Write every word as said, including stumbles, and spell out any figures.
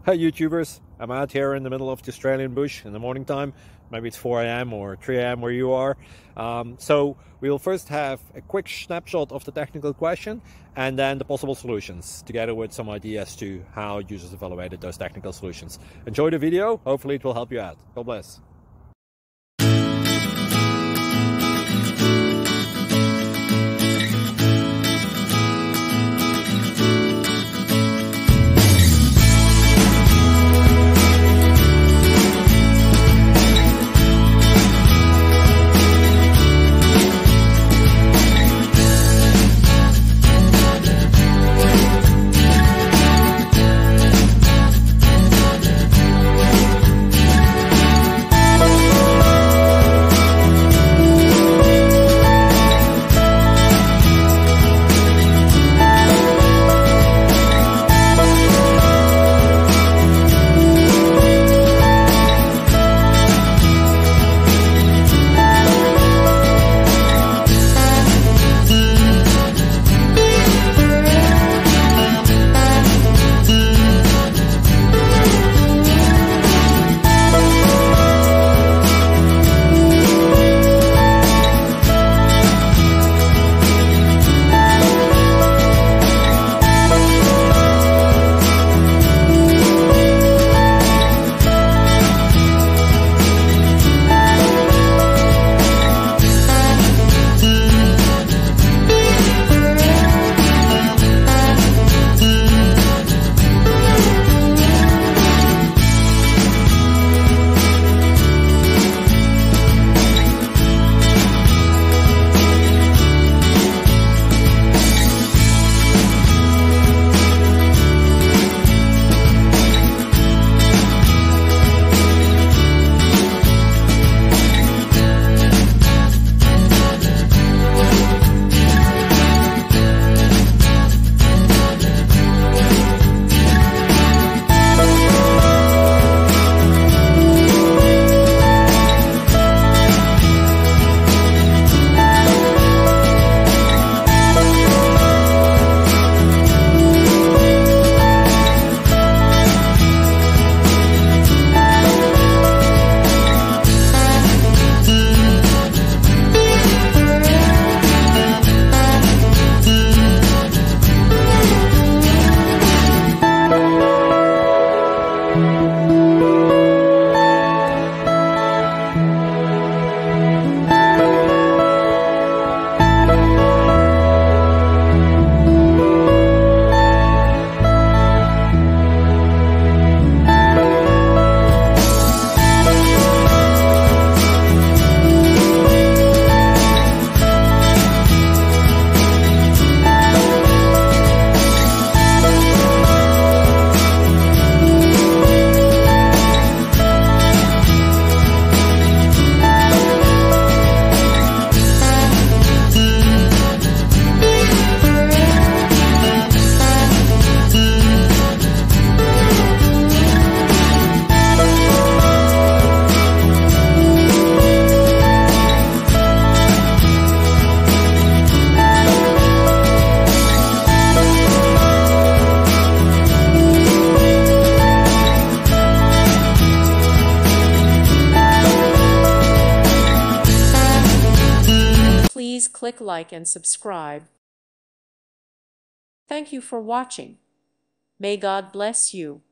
Hi YouTubers, I'm out here in the middle of the Australian bush in the morning time. Maybe it's four A M or three A M where you are. Um, so we will first have a quick snapshot of the technical question and then the possible solutions, together with some ideas to how users evaluated those technical solutions. Enjoy the video, hopefully it will help you out. God bless. Please click like and subscribe. Thank you for watching. May God bless you.